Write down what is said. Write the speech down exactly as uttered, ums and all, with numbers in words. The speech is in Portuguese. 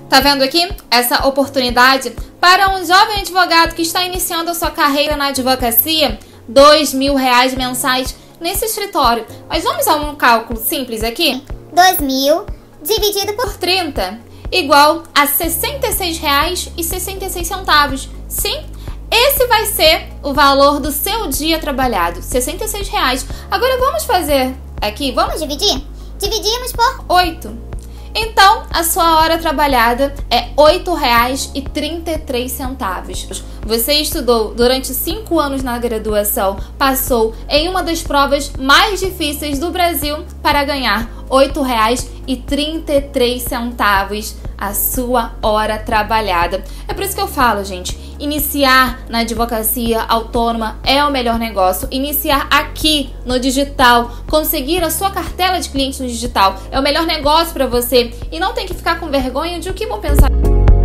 Tá vendo aqui essa oportunidade para um jovem advogado que está iniciando a sua carreira na advocacia? Dois mil reais mensais nesse escritório. Mas vamos a um cálculo simples aqui? dois mil dividido por Por trinta, igual a sessenta e seis reais e sessenta e seis centavos. Sim, esse vai ser o valor do seu dia trabalhado, sessenta e seis reais. Agora vamos fazer aqui, vamos Vamos dividir? Dividimos por oito. Então, a sua hora trabalhada é oito reais e trinta e três centavos. Você estudou durante cinco anos na graduação, passou em uma das provas mais difíceis do Brasil para ganhar oito reais e trinta e três centavos a sua hora trabalhada. É por isso que eu falo, gente, iniciar na advocacia autônoma é o melhor negócio. Iniciar aqui no digital, conseguir a sua cartela de clientes no digital é o melhor negócio para você e não tem que ficar com vergonha de o que vão pensar.